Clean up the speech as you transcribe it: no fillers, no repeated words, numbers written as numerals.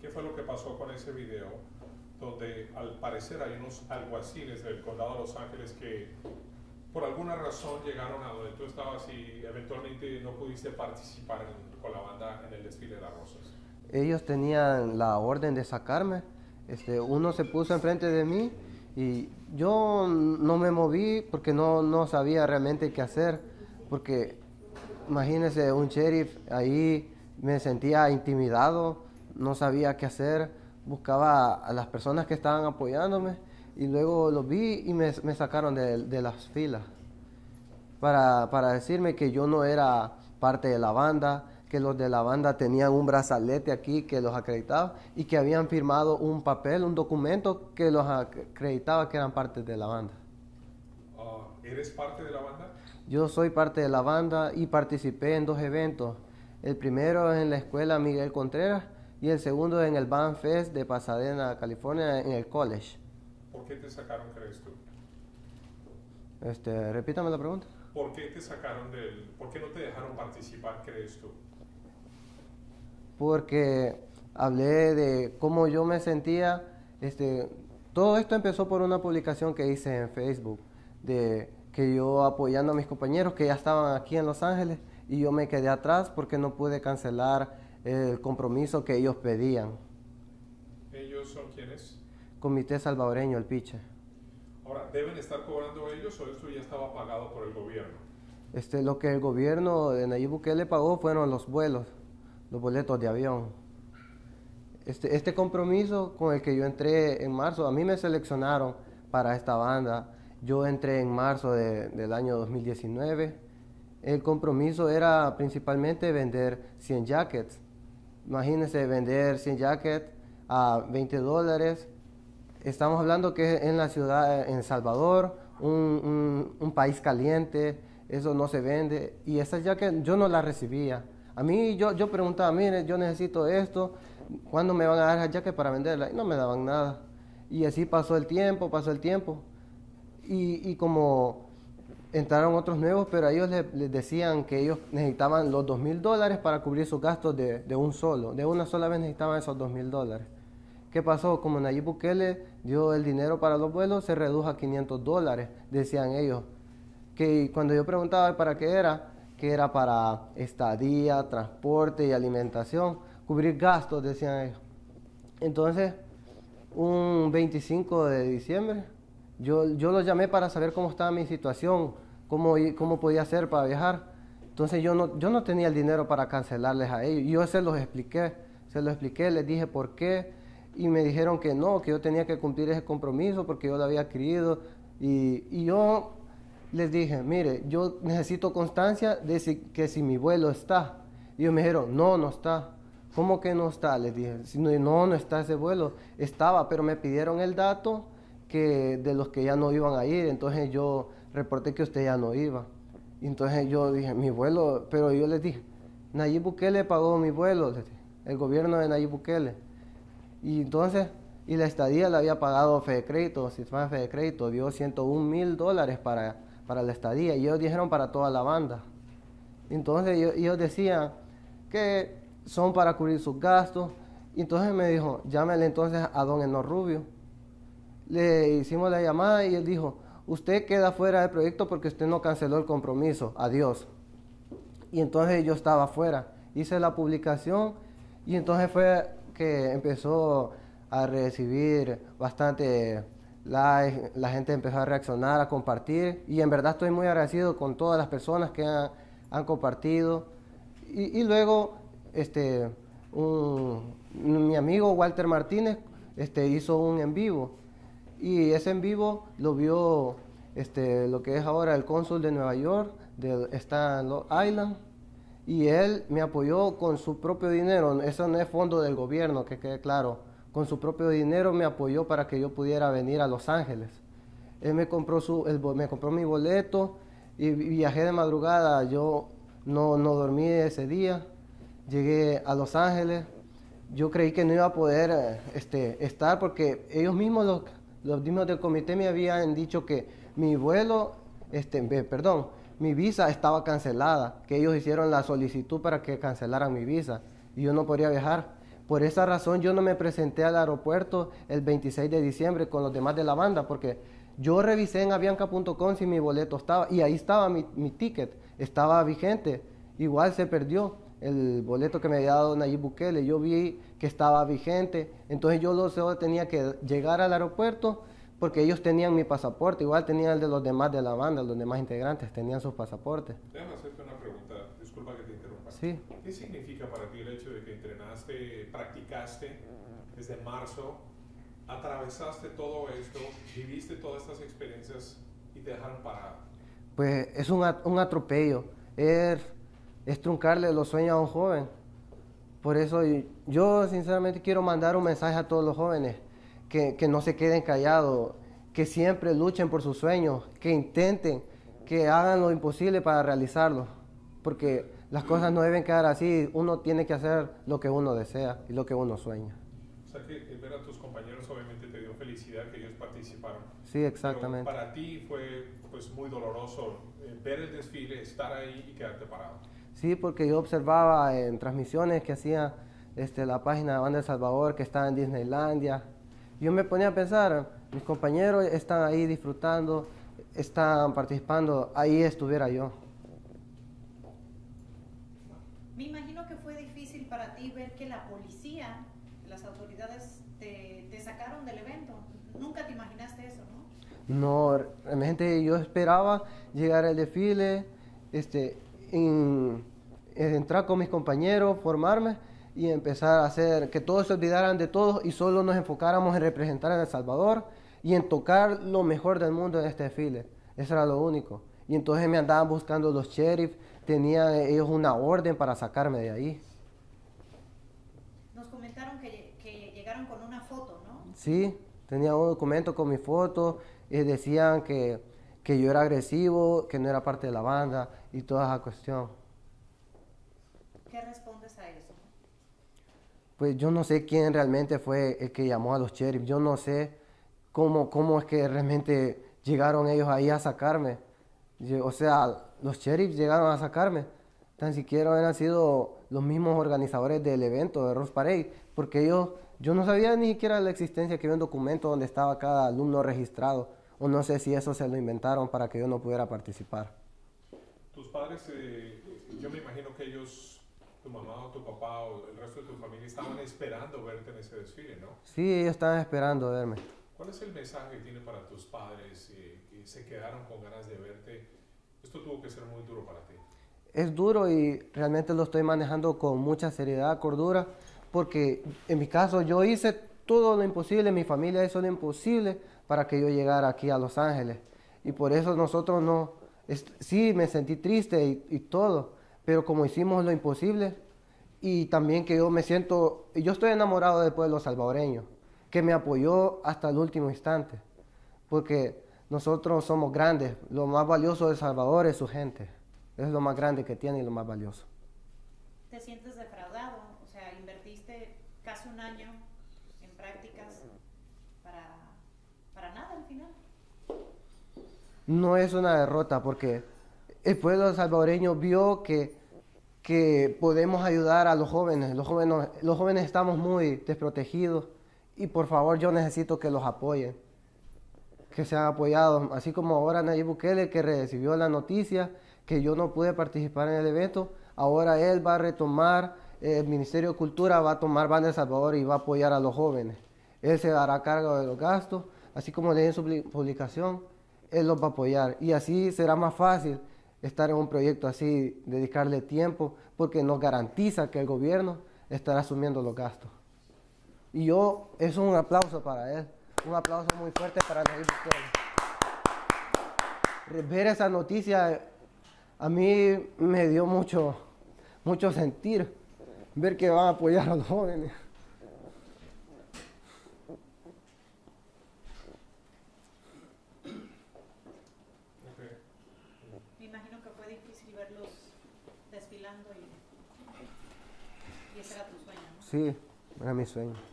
¿Qué fue lo que pasó con ese video? Donde al parecer hay unos alguaciles del condado de Los Ángeles que por alguna razón llegaron a donde tú estabas y eventualmente no pudiste participar con la banda en el desfile de las rosas. Ellos tenían la orden de sacarme. Uno se puso enfrente de mí y yo no me moví porque no sabía realmente qué hacer. Porque imagínese un sheriff ahí, me sentía intimidado, no sabía qué hacer. Buscaba a las personas que estaban apoyándome y luego los vi y me sacaron de las filas para decirme que yo no era parte de la banda, que los de la banda tenían un brazalete aquí que los acreditaba y que habían firmado un papel, un documento que los acreditaba que eran parte de la banda. ¿Eres parte de la banda? Yo soy parte de la banda y participé en 2 eventos. El primero en la escuela Miguel Contreras y el segundo en el Band Fest de Pasadena, California, en el college. ¿Por qué te sacaron, crees tú? Repítame la pregunta. ¿Por qué te sacaron por qué no te dejaron participar, crees tú? Porque hablé de cómo yo me sentía. Todo esto empezó por una publicación que hice en Facebook, de que yo apoyando a mis compañeros que ya estaban aquí en Los Ángeles y yo me quedé atrás porque no pude cancelar el compromiso que ellos pedían. ¿Ellos son quiénes? Comité Salvadoreño, el Piche. Ahora, ¿deben estar cobrando ellos o esto ya estaba pagado por el gobierno? Lo que el gobierno de Nayib Bukele pagó fueron los vuelos, los boletos de avión. Este compromiso con el que yo entré en marzo, a mí me seleccionaron para esta banda. Yo entré en marzo del año 2019. El compromiso era principalmente vender 100 jackets. Imagínense vender 100 jackets a $20. Estamos hablando que en la ciudad, en Salvador, un país caliente, eso no se vende. Y esas jackets yo no las recibía. A mí yo preguntaba, mire, yo necesito esto, ¿cuándo me van a dar esas jackets para venderlas? Y no me daban nada. Y así pasó el tiempo. Y como entraron otros nuevos, pero a ellos les decían que ellos necesitaban los $2,000 para cubrir sus gastos de una sola vez necesitaban esos $2,000. ¿Qué pasó? Como Nayib Bukele dio el dinero para los vuelos, se redujo a $500, decían ellos. Que cuando yo preguntaba para qué era, que era para estadía, transporte y alimentación, cubrir gastos, decían ellos. Entonces, un 25 de diciembre, yo los llamé para saber cómo estaba mi situación, cómo podía hacer para viajar. Entonces yo no tenía el dinero para cancelarles a ellos. Yo se los expliqué, les dije por qué. Y me dijeron que no, que yo tenía que cumplir ese compromiso porque yo lo había adquirido. Y yo les dije, mire, yo necesito constancia de que si mi vuelo está. Y ellos me dijeron, no está. ¿Cómo que no está? Les dije, no está ese vuelo. Estaba, pero me pidieron el dato de los que ya no iban a ir. Entonces yo reporté que usted ya no iba. Y entonces yo dije, mi vuelo, pero yo les dije, Nayib Bukele pagó mi vuelo, les dije, el gobierno de Nayib Bukele. Y entonces, y la estadía la había pagado Fede Crédito, sistema de Fede Crédito, dio $101,000 para la estadía. Y ellos dijeron para toda la banda. Entonces ellos decían que son para cubrir sus gastos. Y entonces me dijo, llámele entonces a don Eno Rubio. Le hicimos la llamada y él dijo, usted queda fuera del proyecto porque usted no canceló el compromiso, adiós. Y entonces yo estaba fuera, hice la publicación y entonces fue que empezó a recibir bastante likes, la gente empezó a reaccionar, a compartir y en verdad estoy muy agradecido con todas las personas que han compartido. Y luego mi amigo Walter Martínez hizo un en vivo y ese en vivo lo vio lo que es ahora el cónsul de Nueva York, está en Long Island, y él me apoyó con su propio dinero. Eso no es fondo del gobierno, que quede claro. Con su propio dinero me apoyó para que yo pudiera venir a Los Ángeles. Él me compró mi boleto y viajé de madrugada. Yo no dormí ese día. Llegué a Los Ángeles. Yo creí que no iba a poder estar porque ellos mismos, los mismos del comité me habían dicho que mi vuelo, mi visa estaba cancelada, que ellos hicieron la solicitud para que cancelaran mi visa y yo no podría viajar. Por esa razón yo no me presenté al aeropuerto el 26 de diciembre con los demás de la banda, porque yo revisé en avianca.com si mi boleto estaba, y ahí estaba mi ticket, estaba vigente. Igual se perdió el boleto que me había dado Nayib Bukele, yo vi que estaba vigente, entonces yo solo tenía que llegar al aeropuerto, porque ellos tenían mi pasaporte, igual tenían el de los demás de la banda, los demás integrantes tenían sus pasaportes. Déjame hacerte una pregunta, disculpa que te interrumpa. Sí. ¿Qué significa para ti el hecho de que entrenaste, practicaste desde marzo, atravesaste todo esto, viviste todas estas experiencias y te dejaron parado? Pues es un atropello, es truncarle los sueños a un joven. Por eso yo sinceramente quiero mandar un mensaje a todos los jóvenes, que no se queden callados, que siempre luchen por sus sueños, que intenten, que hagan lo imposible para realizarlo, porque las cosas no deben quedar así, uno tiene que hacer lo que uno desea y lo que uno sueña. O sea que el ver a tus compañeros obviamente te dio felicidad que ellos participaron. Sí, exactamente. Pero para ti fue pues muy doloroso ver el desfile, estar ahí y quedarte parado. Sí, porque yo observaba en transmisiones que hacía la página de Banda El Salvador, que estaba en Disneylandia. Yo me ponía a pensar, mis compañeros están ahí disfrutando, están participando, ahí estuviera yo. Me imagino que fue difícil para ti ver que la policía, las autoridades te sacaron del evento. Nunca te imaginaste eso, ¿no? No, realmente yo esperaba llegar al desfile, entrar con mis compañeros, formarme y empezar a hacer que todos se olvidaran de todos y solo nos enfocáramos en representar a El Salvador y en tocar lo mejor del mundo en este desfile. Eso era lo único. Y entonces me andaban buscando los sheriffs, tenían ellos una orden para sacarme de ahí. Nos comentaron que llegaron con una foto, ¿no? Sí, tenía un documento con mi foto, decían que yo era agresivo, que no era parte de la banda y toda esa cuestión. ¿Qué respondes a eso? Pues yo no sé quién realmente fue el que llamó a los sheriffs, yo no sé cómo es que realmente llegaron ellos ahí a sacarme. O sea, los sheriffs llegaron a sacarme, tan siquiera hubieran sido los mismos organizadores del evento de Rose Parade, porque yo no sabía ni siquiera la existencia, que había un documento donde estaba cada alumno registrado, o no sé si eso se lo inventaron para que yo no pudiera participar. Tus padres, yo me imagino que ellos, tu mamá o tu papá o el resto de tu familia estaban esperando verte en ese desfile, ¿no? Sí, ellos estaban esperando verme. ¿Cuál es el mensaje que tiene para tus padres que se quedaron con ganas de verte? Esto tuvo que ser muy duro para ti. Es duro y realmente lo estoy manejando con mucha seriedad, cordura, porque en mi caso yo hice todo lo imposible, mi familia hizo lo imposible para que yo llegara aquí a Los Ángeles. Y por eso nosotros no, sí me sentí triste y todo, pero como hicimos lo imposible, y también que yo estoy enamorado del pueblo salvadoreño, que me apoyó hasta el último instante, porque nosotros somos grandes, lo más valioso de El Salvador es su gente, es lo más grande que tiene y lo más valioso. ¿Te sientes defraudado? O sea, invertiste casi un año en prácticas para nada al final. No es una derrota, porque el pueblo salvadoreño vio que podemos ayudar a los jóvenes. Los jóvenes estamos muy desprotegidos y por favor yo necesito que los apoyen, que sean apoyados, así como ahora Nayib Bukele, que recibió la noticia que yo no pude participar en el evento. Ahora él va a retomar, el Ministerio de Cultura va a tomar Banda El Salvador y va a apoyar a los jóvenes. Él se hará cargo de los gastos, así como leí en su publicación, él los va a apoyar. Y así será más fácil estar en un proyecto así, dedicarle tiempo, porque nos garantiza que el gobierno estará asumiendo los gastos. Y es un aplauso para él, un aplauso muy fuerte para Nayib Bukele. Ver esa noticia a mí me dio mucho sentir, ver que van a apoyar a los jóvenes. Me imagino que fue difícil verlos desfilando y ese era tu sueño, ¿no? Sí, era mi sueño.